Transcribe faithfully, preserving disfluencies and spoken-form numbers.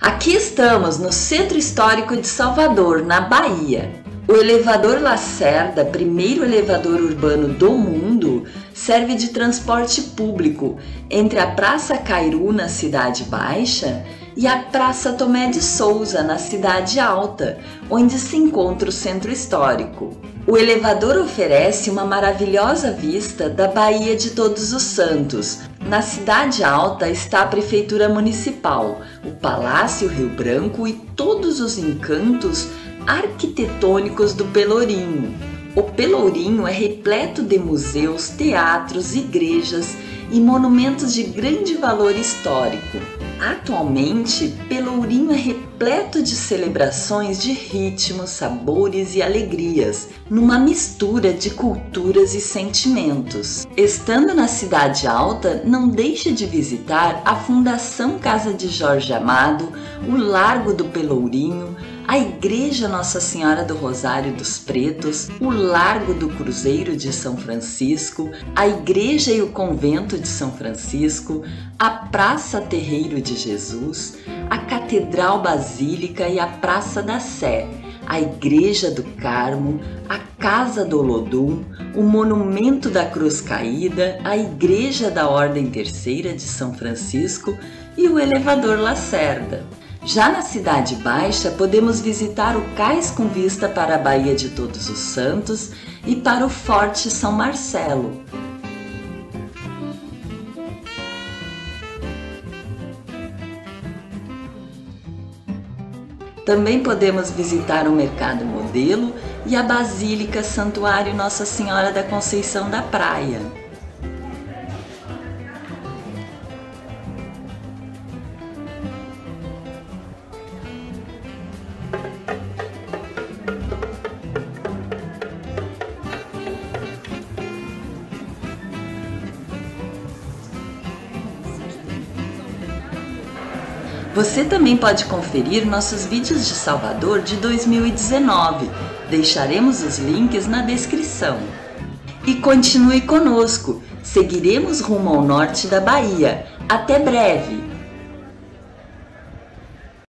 Aqui estamos no Centro Histórico de Salvador, na Bahia. O elevador Lacerda, primeiro elevador urbano do mundo, serve de transporte público entre a Praça Cairu, na Cidade Baixa, e a Praça Tomé de Souza, na Cidade Alta, onde se encontra o Centro Histórico. O elevador oferece uma maravilhosa vista da Baía de Todos os Santos. Na Cidade Alta está a Prefeitura Municipal, o Palácio Rio Branco e todos os encantos arquitetônicos do Pelourinho. O Pelourinho é repleto de museus, teatros, igrejas e monumentos de grande valor histórico. Atualmente, Pelourinho é repleto de celebrações de ritmos, sabores e alegrias, numa mistura de culturas e sentimentos. Estando na Cidade Alta, não deixe de visitar a Fundação Casa de Jorge Amado, o Largo do Pelourinho, a Igreja Nossa Senhora do Rosário dos Pretos, o Largo do Cruzeiro de São Francisco, a Igreja e o Convento de São Francisco, a Praça Terreiro de Jesus, a Catedral Basílica e a Praça da Sé, a Igreja do Carmo, a Casa do Olodum, o Monumento da Cruz Caída, a Igreja da Ordem Terceira de São Francisco e o elevador Lacerda. Já na Cidade Baixa, podemos visitar o cais com vista para a Baía de Todos os Santos e para o Forte São Marcelo. Também podemos visitar o Mercado Modelo e a Basílica Santuário Nossa Senhora da Conceição da Praia. Você também pode conferir nossos vídeos de Salvador de dois mil e dezenove. Deixaremos os links na descrição. E continue conosco, seguiremos rumo ao norte da Bahia. Até breve!